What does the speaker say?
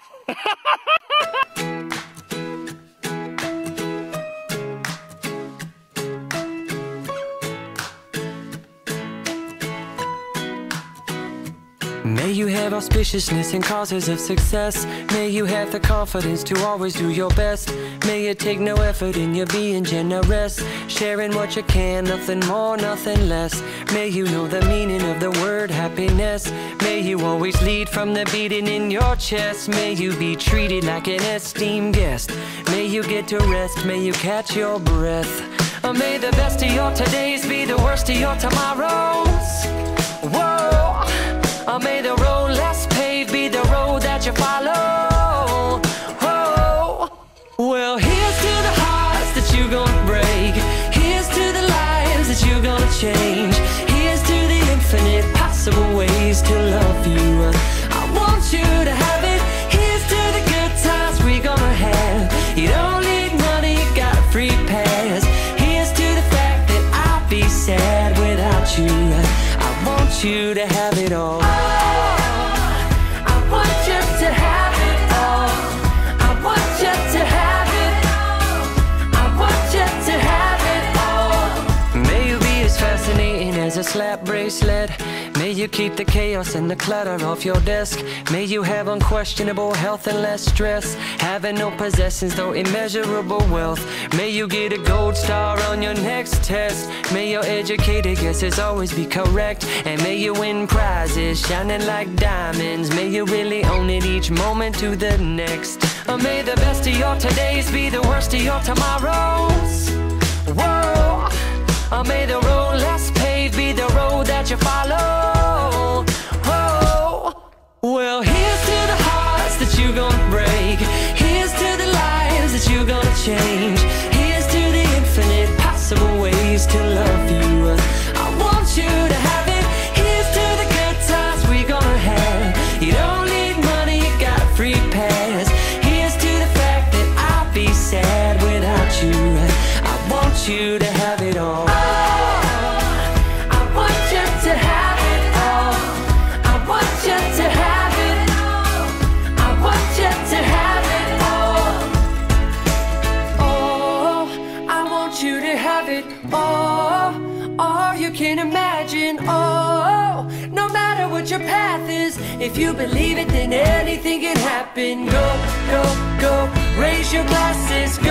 May you have auspiciousness and causes of success. May you have the confidence to always do your best. May it take no effort in your being generous, sharing what you can, nothing more, nothing less. May you know the meaning of the word happiness. May you always lead from the beating in your chest. May you be treated like an esteemed guest. May you get to rest, may you catch your breath. May the best of your todays be the worst of your tomorrows. Whoa! May the road less paved be the road that you follow. Oh, well, here's to the hearts that you're gonna break. Here's to the lives that you're gonna change. Here's to the infinite possible ways to love you. I want you to have it. Here's to the good times we're gonna have. You don't need money, you got a free pass. Here's to the fact that I'll be sad without you. I want you to have it all. As a slap bracelet, may you keep the chaos and the clutter off your desk. May you have unquestionable health and less stress, having no possessions though immeasurable wealth. May you get a gold star on your next test. May your educated guesses always be correct, and may you win prizes shining like diamonds. May you really own it each moment to the next. May the best of your todays be the worst of your tomorrows. Whoa! May the road less paved be the road that you follow. Oh, well, here's to the hearts that you're gonna break. Here's to the lives that you're gonna change. Here's to the infinite possible ways to love you. I want you to have it. Here's to the good times we're gonna have. You don't need money, you got a free pass. Here's to the fact that I'll be sad without you. I want you to have it all. Can imagine, oh, no matter what your path is, if you believe it, then anything can happen. Go, go, go, raise your glasses.